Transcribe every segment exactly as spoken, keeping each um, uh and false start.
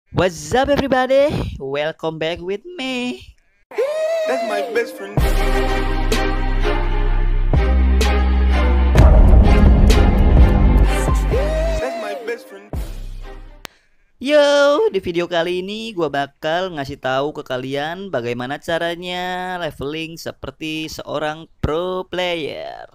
What's up everybody? Welcome back with me. That's my best friend. That's my best friend. Yo, di video kali ini gue bakal ngasih tahu ke kalian bagaimana caranya leveling seperti seorang pro player.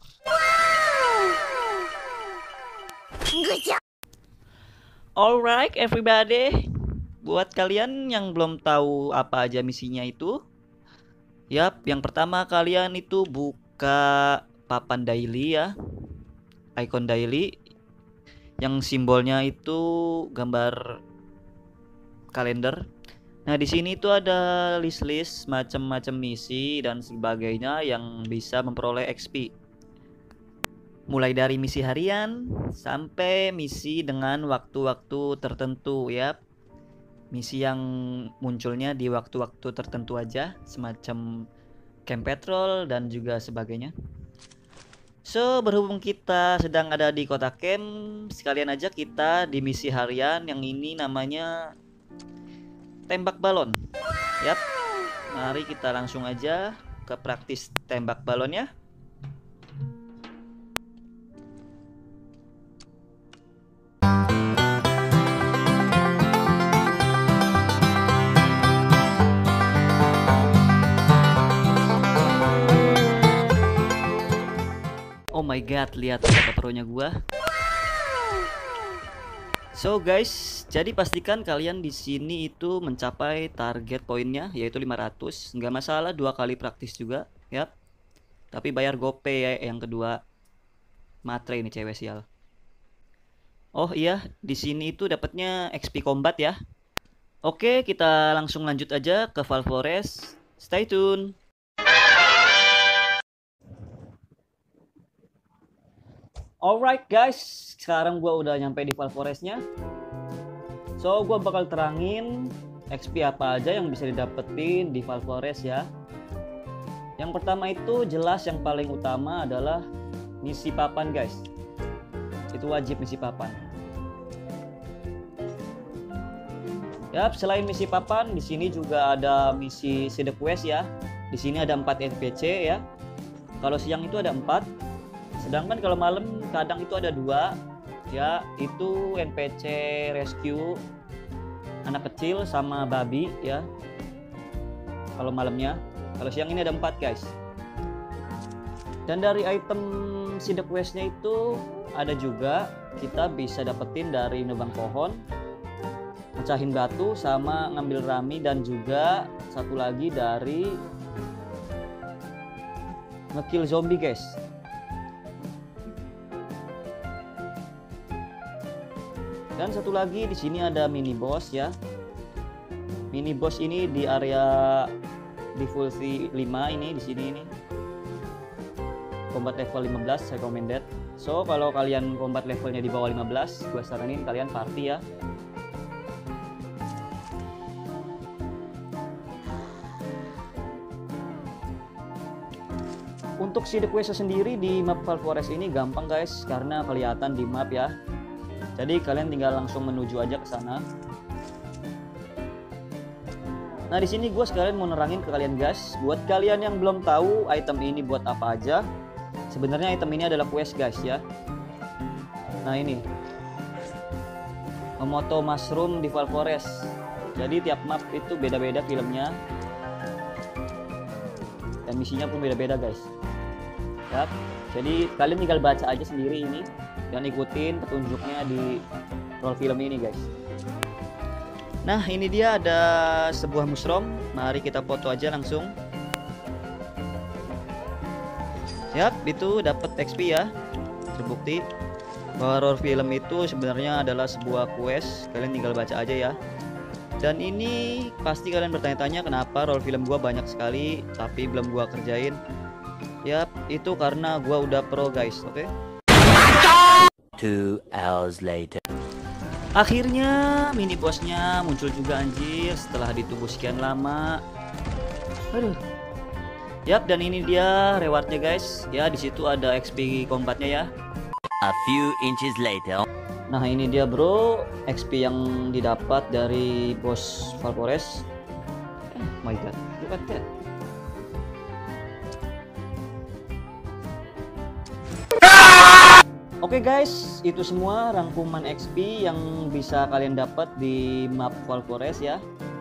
Alright everybody, buat kalian yang belum tahu apa aja misinya itu, yap, yang pertama kalian itu buka papan daily ya, icon daily yang simbolnya itu gambar kalender. Nah, di sini itu ada list-list macam-macam misi dan sebagainya yang bisa memperoleh X P. Mulai dari misi harian sampai misi dengan waktu-waktu tertentu ya. Misi yang munculnya di waktu-waktu tertentu aja, semacam camp patrol dan juga sebagainya. So, berhubung kita sedang ada di kota camp, sekalian aja kita di misi harian yang ini namanya tembak balon. Yap. Mari kita langsung aja ke praktis tembak balonnya. Oh my god, lihat apa pro-nya gua. So guys, jadi pastikan kalian di sini itu mencapai target poinnya yaitu lima ratus. Nggak masalah dua kali praktis juga, ya. Tapi bayar GoPay ya yang kedua. Matre ini cewek sial. Oh iya, di sini itu dapatnya X P combat ya. Oke, kita langsung lanjut aja ke Val Forest. Stay tune. Alright guys, sekarang gua udah nyampe di Val Forest-nya. So, gua bakal terangin X P apa aja yang bisa didapetin di Val Forest ya. Yang pertama itu jelas yang paling utama adalah misi papan guys. Itu wajib misi papan. Yap, selain misi papan, di sini juga ada misi side quest ya. Di sini ada empat N P C ya. Kalau siang itu ada empat. Sedangkan kalau malam kadang itu ada dua, ya, itu N P C rescue anak kecil sama babi ya. Kalau malamnya, kalau siang ini ada empat guys. Dan dari item side questnya itu ada juga kita bisa dapetin dari nebang pohon, mecahin batu, sama ngambil rami, dan juga satu lagi dari ngekill zombie guys. Dan satu lagi di sini ada mini boss ya. Mini boss ini di area difficulty lima ini di sini ini. Combat level lima belas recommended. So, kalau kalian combat levelnya di bawah lima belas, gue saranin kalian party ya. Untuk side quest sendiri di map Val Forest ini gampang guys karena kelihatan di map ya. Jadi kalian tinggal langsung menuju aja ke sana. Nah, di sini gue sekalian mau nerangin ke kalian guys, buat kalian yang belum tahu item ini buat apa aja. Sebenarnya item ini adalah quest guys ya. Nah, ini memoto mushroom di Val Forest. Jadi tiap map itu beda-beda filmnya. Dan misinya pun beda-beda guys. Yap. Jadi kalian tinggal baca aja sendiri ini dan ikutin petunjuknya di roll film ini guys. Nah, ini dia ada sebuah mushroom. Mari kita foto aja langsung. Yap, itu dapat X P ya. Terbukti bahwa roll film itu sebenarnya adalah sebuah quest. Kalian tinggal baca aja ya. Dan ini pasti kalian bertanya-tanya kenapa roll film gua banyak sekali tapi belum gua kerjain. Yap, itu karena gua udah pro guys, oke? Okay? Two hours later. Akhirnya mini bossnya muncul juga anjir setelah ditunggu sekian lama. Aduh. Yap, dan ini dia rewardnya guys. Ya, di situ ada X P combatnya ya. A few inches later. Nah ini dia bro, X P yang didapat dari bos Valpores. Oh my god, look at that. Oke okay guys, itu semua rangkuman X P yang bisa kalian dapat di map Valpores ya.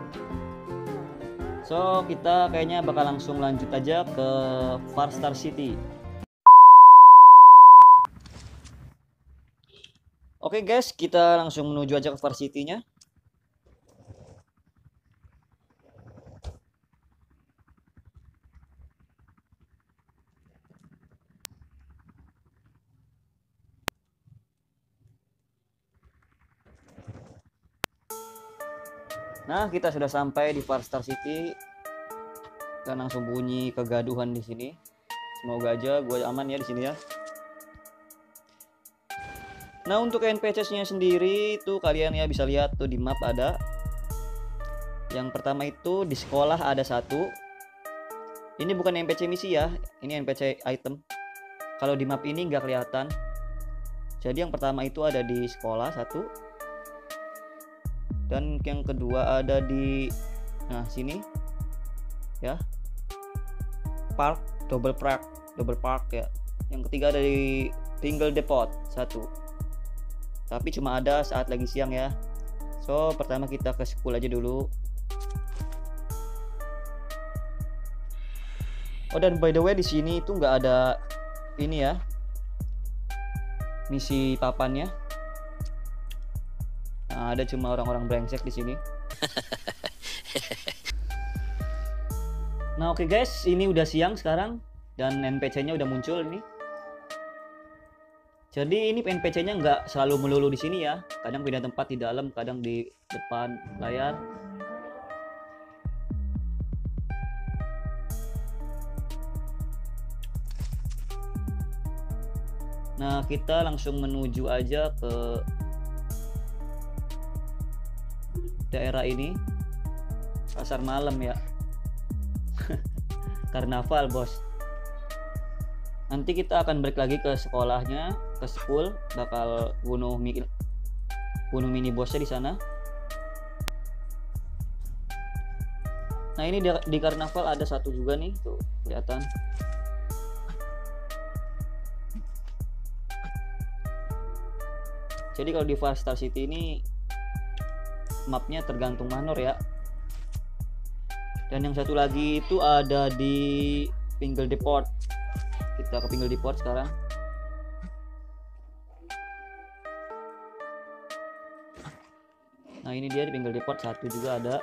So kita kayaknya bakal langsung lanjut aja ke Farstar City. Oke okay guys, kita langsung menuju aja ke Far City-nya. Nah, kita sudah sampai di Farstar City. Dan langsung bunyi kegaduhan di sini. Semoga aja gue aman ya di sini ya. Nah untuk N P C-nya sendiri itu kalian ya bisa lihat tuh di map ada. Yang pertama itu di sekolah ada satu. Ini bukan N P C misi ya, ini N P C item. Kalau di map ini nggak kelihatan. Jadi yang pertama itu ada di sekolah satu. Dan yang kedua ada di nah sini ya. Park, double park, double park ya. Yang ketiga ada di Pingle Depot satu. Tapi cuma ada saat lagi siang ya. So pertama kita ke school aja dulu. Oh dan by the way di sini itu nggak ada ini ya, misi papannya. Nah, ada cuma orang-orang brengsek di sini. Nah oke okay guys, ini udah siang sekarang dan N P C-nya udah muncul nih. Jadi ini N P C-nya nggak selalu melulu di sini ya. Kadang pindah tempat di dalam, kadang di depan layar. Nah, kita langsung menuju aja ke daerah ini. Pasar malam ya. Karnaval, bos. Nanti kita akan balik lagi ke sekolahnya, ke school, bakal bunuh mi bunuh mini bosnya di sana. Nah ini di, di karnaval ada satu juga nih, tuh kelihatan. Jadi kalau di Farstar City ini mapnya tergantung manor ya. Dan yang satu lagi itu ada di Pingle Depot. Kita ke Pingle Depot sekarang. Nah ini dia di Pingle Depot satu juga ada.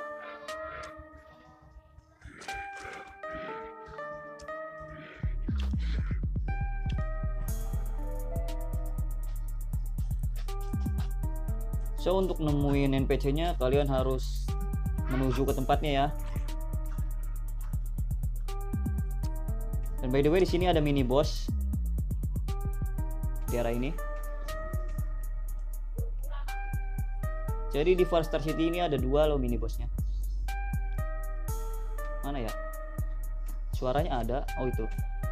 So untuk nemuin N P C-nya kalian harus menuju ke tempatnya ya. Dan by the way di sini ada mini boss di area ini. Jadi di Farstar City ini ada dua loh mini bossnya. Mana ya? Suaranya ada. Oh itu.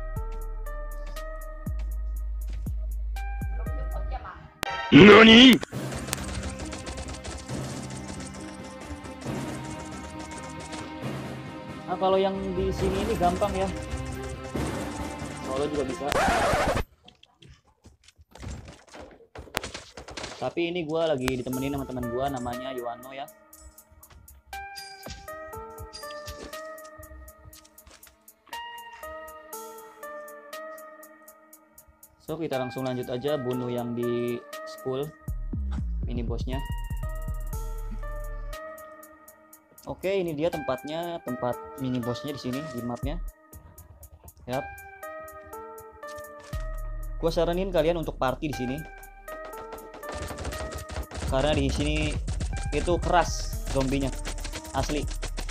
Nani? Nah kalau yang di sini ini gampang ya. Solo juga bisa. Tapi ini gue lagi ditemenin sama teman gue namanya Yuano ya. So kita langsung lanjut aja bunuh yang di school mini bosnya. Oke ini dia tempatnya, tempat mini bosnya di sini di mapnya. Yap. Gua saranin kalian untuk party di sini. Karena di sini itu keras zombinya. Asli.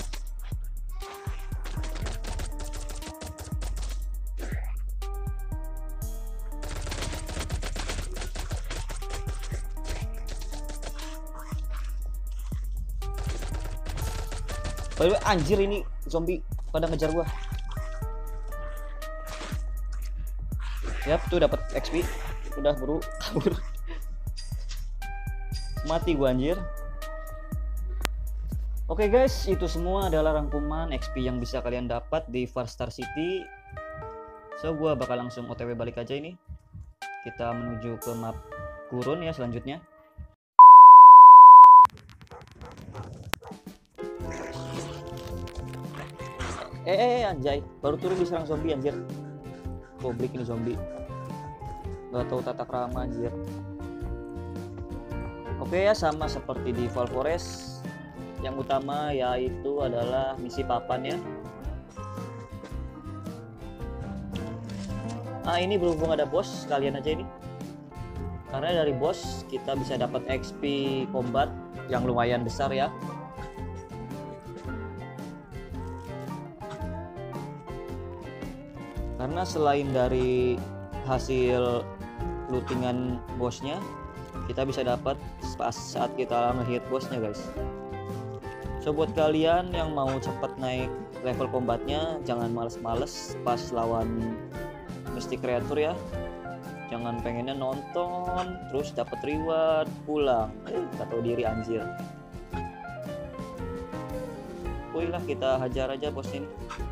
By the way, anjir ini zombie pada ngejar gua. Yap, tuh dapat X P. Udah buru kabur. Mati gua anjir. Oke okay guys, itu semua adalah rangkuman X P yang bisa kalian dapat di Far Star City. So gua bakal langsung O T W balik aja ini. Kita menuju ke map Gurun ya selanjutnya. Eh, eh, eh anjay, baru turun diserang zombie anjir. Goblik ini zombie. Gak tahu tata krama anjir. Oke ya, sama seperti di Fall Forest. Yang utama yaitu adalah misi papan ya. Nah ini berhubung ada bos, kalian aja ini. Karena dari bos kita bisa dapat X P combat yang lumayan besar ya. Karena selain dari hasil lootingan bosnya, kita bisa dapat pas saat kita ngehit bosnya guys. So buat kalian yang mau cepat naik level combatnya, jangan males-males pas lawan Mystic Creature ya. Jangan pengennya nonton terus dapat reward pulang, eh gak tahu diri anjir. Wih lah, kita hajar aja bos ini.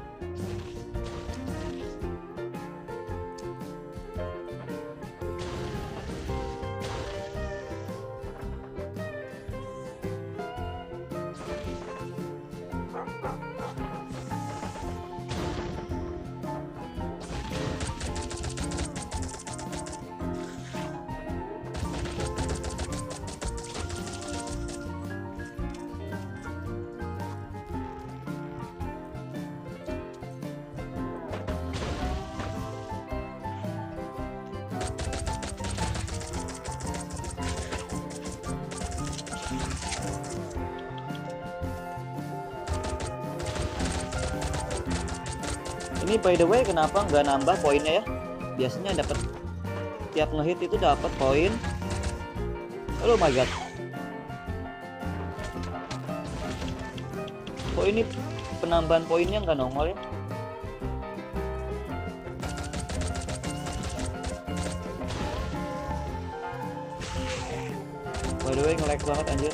Ini by the way kenapa nggak nambah poinnya ya? Biasanya dapat tiap ngehit itu dapat poin. Oh my god. Kok ini penambahan poinnya nggak nongol ya? By the way nge-lag banget anjir.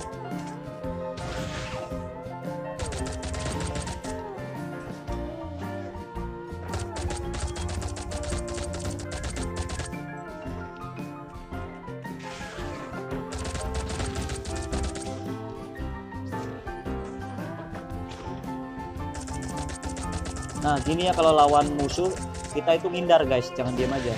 Nah gini ya, kalau lawan musuh kita itu ngindar guys, jangan diam aja.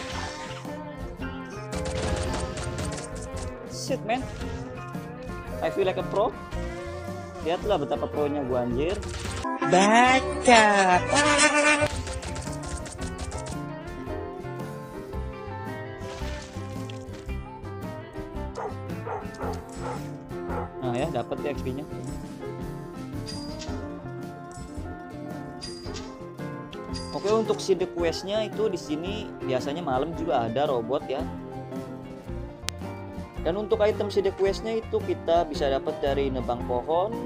Shit man, I feel like a pro. Lihatlah betapa pro-nya gua anjir. Baca. Nah ya, dapat ya X P-nya. Oke, untuk side quest-nya itu di sini biasanya malam juga ada robot ya. Dan untuk item side quest-nya itu kita bisa dapat dari nebang pohon,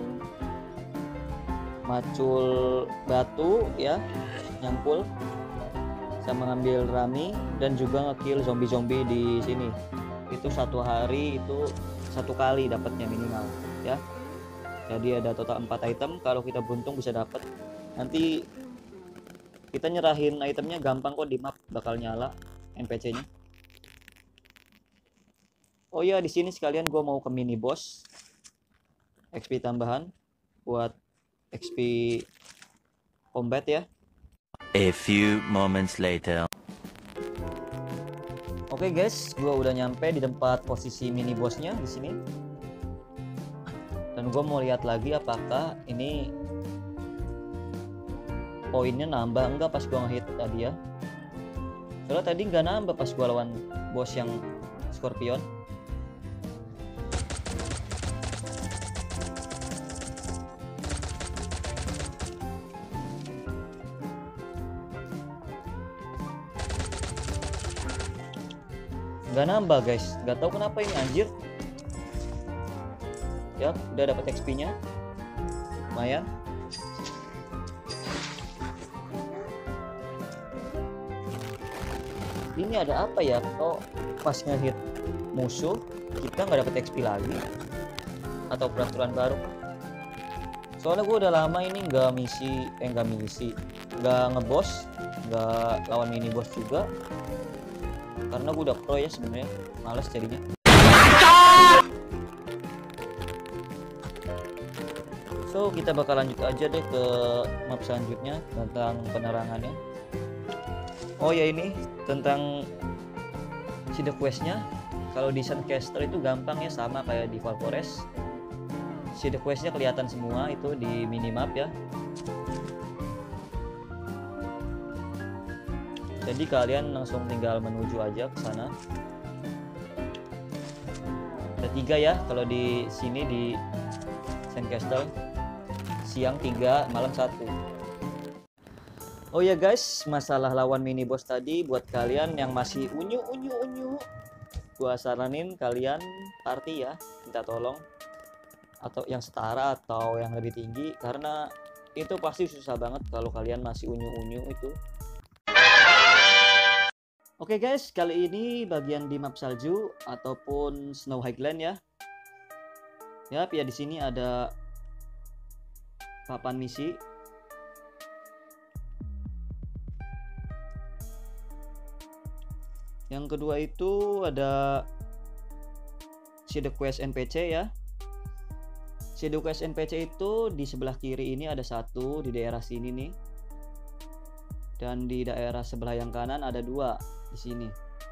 macul batu ya, nyangkul, sama ngambil rami, dan juga ngekill zombie-zombie di sini. Itu satu hari itu satu kali dapatnya minimal ya. Jadi ada total empat item, kalau kita beruntung bisa dapat. Nanti kita nyerahin itemnya gampang kok, di map bakal nyala N P C-nya. Oh iya, di sini sekalian gue mau ke mini boss, X P tambahan buat X P combat ya. A few moments later. Oke guys, gue udah nyampe di tempat posisi mini bossnya di sini. Dan gue mau lihat lagi apakah ini poinnya nambah enggak pas gua ngehit tadi ya. Soalnya tadi nggak nambah pas gua lawan bos yang Scorpion. Nggak nambah guys, nggak tahu kenapa ini anjir. Ya udah dapat X P-nya, lumayan. Ini ada apa ya? Kok pas ngehit musuh kita nggak dapat X P lagi? atau peraturan baru. Soalnya gue udah lama ini nggak misi, eh nggak misi, nggak ngebos, nggak lawan mini boss juga. Karena gue udah pro ya sebenarnya, males jadinya. So kita bakal lanjut aja deh ke map selanjutnya tentang penerangannya. Oh ya, ini tentang side questnya. Kalau di Suncaster itu gampang ya, sama kayak di Far Forest. Side questnya kelihatan semua itu di minimap ya. Jadi kalian langsung tinggal menuju aja ke sana. Ada tiga ya kalau di sini di Suncaster. Siang tiga, malam satu. Oh ya guys, masalah lawan mini boss tadi, buat kalian yang masih unyu unyu unyu, gua saranin kalian party ya, minta tolong, atau yang setara atau yang lebih tinggi, karena itu pasti susah banget kalau kalian masih unyu unyu itu. Oke guys, kali ini bagian di map salju ataupun Snow Highland ya. Yap, ya di sini ada papan misi. Yang kedua itu ada side quest N P C ya. Side quest N P C itu di sebelah kiri ini ada satu di daerah sini nih. Dan di daerah sebelah yang kanan ada dua di sini.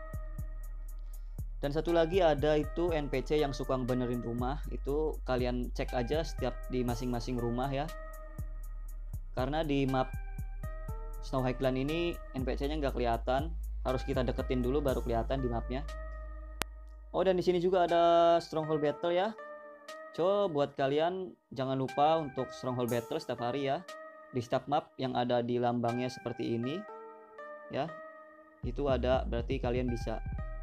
Dan satu lagi ada itu N P C yang suka benerin rumah. Itu kalian cek aja setiap di masing-masing rumah ya. Karena di map Snow Highland ini N P C-nya nggak kelihatan. Harus kita deketin dulu baru kelihatan di mapnya. Oh, dan di sini juga ada Stronghold Battle ya. So buat kalian jangan lupa untuk Stronghold Battle setiap hari ya. Di setiap map yang ada di lambangnya seperti ini ya. Itu ada, berarti kalian bisa.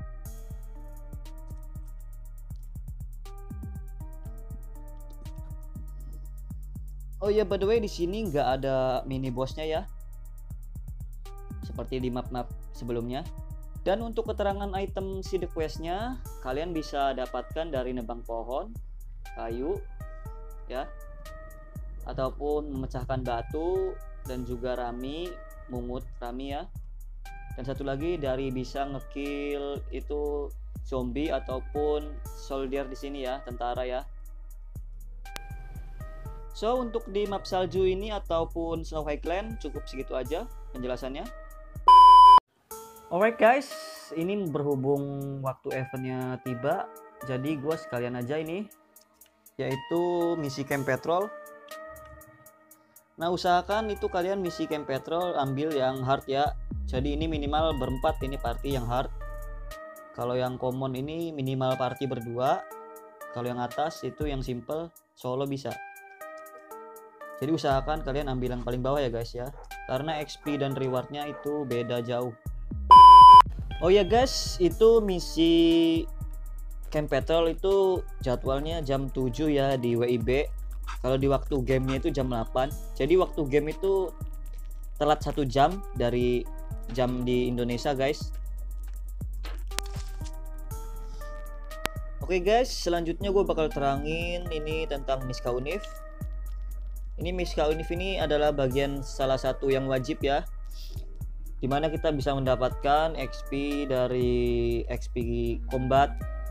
Oh iya, by the way di sini nggak ada mini bossnya ya. Seperti di map-map sebelumnya. Dan untuk keterangan item side questnya kalian bisa dapatkan dari nebang pohon, kayu ya, ataupun memecahkan batu dan juga rami, mungut rami ya. Dan satu lagi dari bisa ngekill itu zombie ataupun soldier di sini ya, tentara ya. So untuk di map salju ini ataupun Snow Highland cukup segitu aja penjelasannya. Alright guys, ini berhubung waktu eventnya tiba, jadi gue sekalian aja ini, yaitu misi camp patrol. Nah usahakan itu kalian misi camp patrol ambil yang hard ya. Jadi ini minimal berempat, ini party yang hard. Kalau yang common ini minimal party berdua. Kalau yang atas itu yang simple solo bisa. Jadi usahakan kalian ambil yang paling bawah ya guys ya, karena X P dan rewardnya itu beda jauh. Oh ya guys, itu misi camp patrol itu jadwalnya jam tujuh ya di W I B. Kalau di waktu gamenya itu jam delapan. Jadi waktu game itu telat satu jam dari jam di Indonesia guys. Oke guys, selanjutnya gue bakal terangin ini tentang Miska Unif. Ini Miska Unif ini adalah bagian salah satu yang wajib ya, dimana kita bisa mendapatkan X P dari X P combat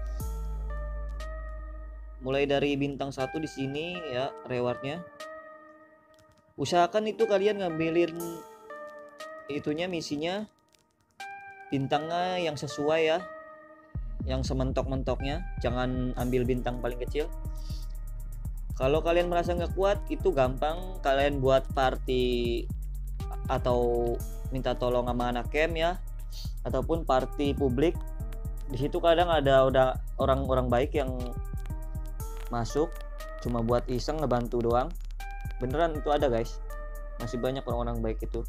mulai dari bintang satu di sini ya rewardnya. Usahakan itu kalian ngambilin itunya misinya bintangnya yang sesuai ya, yang sementok-mentoknya, jangan ambil bintang paling kecil. Kalau kalian merasa nggak kuat, itu gampang kalian buat party atau minta tolong sama anak camp ya, ataupun party publik. Di situ kadang ada udah orang-orang baik yang masuk cuma buat iseng ngebantu doang. Beneran itu ada guys, masih banyak orang-orang baik itu.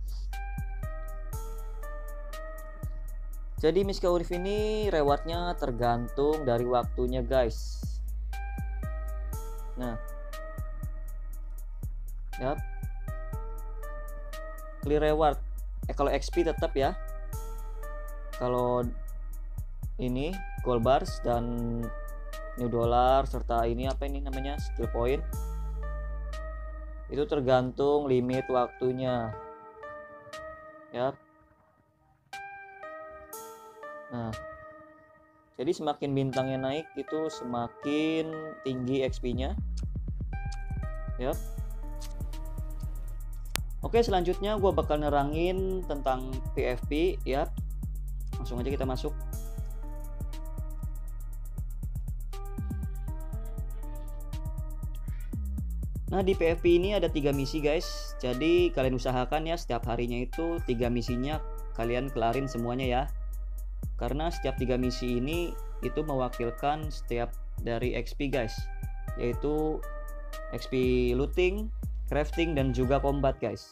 Jadi Miska Unif ini rewardnya tergantung dari waktunya guys. Nah, yap, clear reward. Eh kalau X P tetap ya. Kalau ini gold bars dan new dollar serta ini apa ini namanya skill point. Itu tergantung limit waktunya. Yap. Nah, jadi semakin bintangnya naik itu semakin tinggi X P-nya. Yap. Oke, selanjutnya gue bakal nerangin tentang P V P ya. Langsung aja kita masuk. Nah, di P V P ini ada tiga misi guys. Jadi kalian usahakan ya setiap harinya itu tiga misinya kalian kelarin semuanya ya. Karena setiap tiga misi ini itu mewakilkan setiap dari X P guys. Yaitu X P looting, crafting, dan juga combat guys.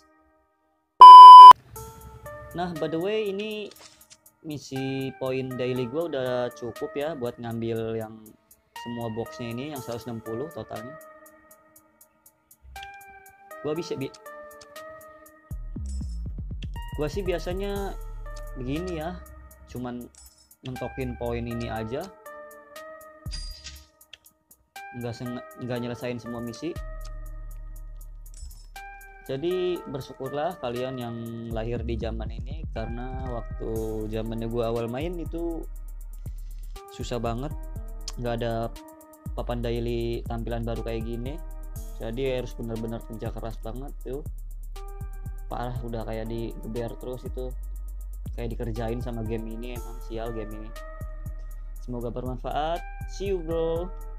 Nah, by the way ini misi poin daily gue udah cukup ya buat ngambil yang semua boxnya ini yang seratus enam puluh totalnya. Gue bisa bi gue sih biasanya begini ya, cuman mentokin poin ini aja, nggak nggak nyelesain semua misi. Jadi bersyukurlah kalian yang lahir di zaman ini, karena waktu zamannya gue awal main itu susah banget, nggak ada papan daily tampilan baru kayak gini. Jadi harus benar-benar kerja keras banget tuh, parah, udah kayak digeber terus itu, kayak dikerjain sama game ini. Emang sial game ini. Semoga bermanfaat. See you bro.